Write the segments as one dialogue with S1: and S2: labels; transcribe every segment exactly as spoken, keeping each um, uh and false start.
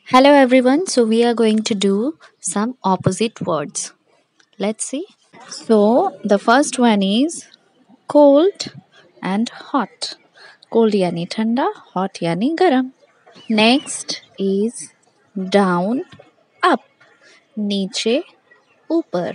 S1: Hello everyone. So we are going to do some opposite words. Let's see. So the first one is cold and hot. Cold yani thanda, hot yani garam. Next is down, up. Niche, upar.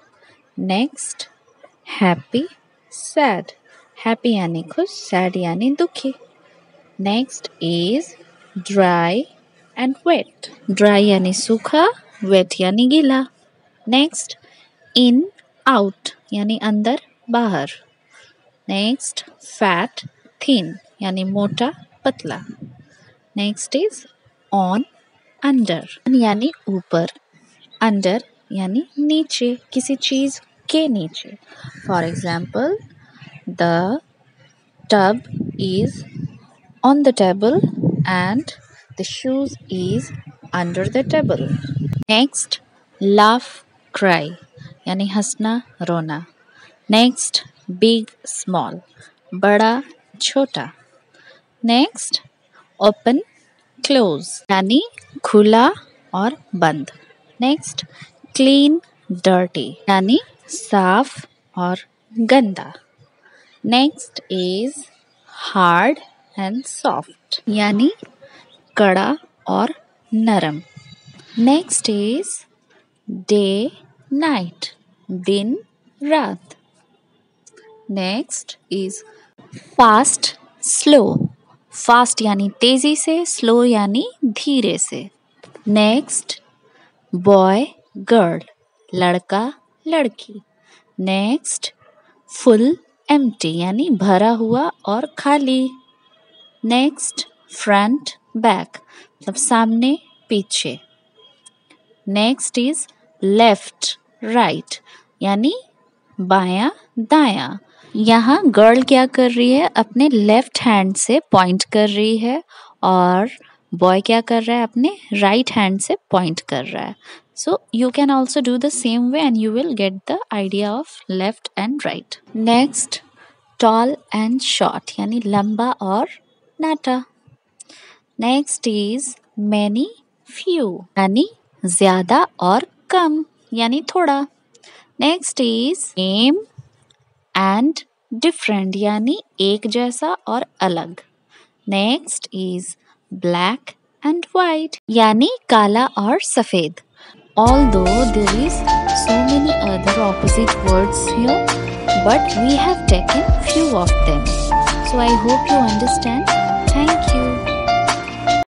S1: Next happy, sad. Happy yani खुश, sad yani दुखी. Next is dry and wet. Dry यानी सूखा, wet यानी गीला. Next in out यानी अंदर बाहर. Next fat thin यानी मोटा पतला. Next is on under यानी ऊपर. Under यानी नीचे किसी चीज के नीचे. For example, the tub is on the table and the shoes is under the table. Next, laugh, cry यानी हंसना रोना. Next, big, small बड़ा छोटा. Next, open, close यानी खुला और बंद. Next, clean, dirty यानी साफ और गंदा. Next is hard and soft यानी कड़ा और नरम. Next is day night दिन रात. Next is fast slow fast यानी तेजी से, slow यानी धीरे से. Next boy girl लड़का लड़की. Next full empty यानी भरा हुआ और खाली. Next front back मतलब सामने पीछे. Next is left right यानी बायां दायां. यहाँ गर्ल क्या कर रही है, अपने लेफ्ट हैंड से पॉइंट कर रही है और बॉय क्या कर रहा है, अपने राइट हैंड से पॉइंट कर रहा है. So you can also do the same way and you will get the idea of left and right. Next tall and short यानी लंबा और नाटा. Next is many few यानी ज्यादा और कम यानी थोड़ा. Next is same and different यानी एक जैसा और अलग. Next is black and white यानी काला और सफेद. Although there is so many other opposite words here, but we have taken few of them. So I hope you understand. Thank you.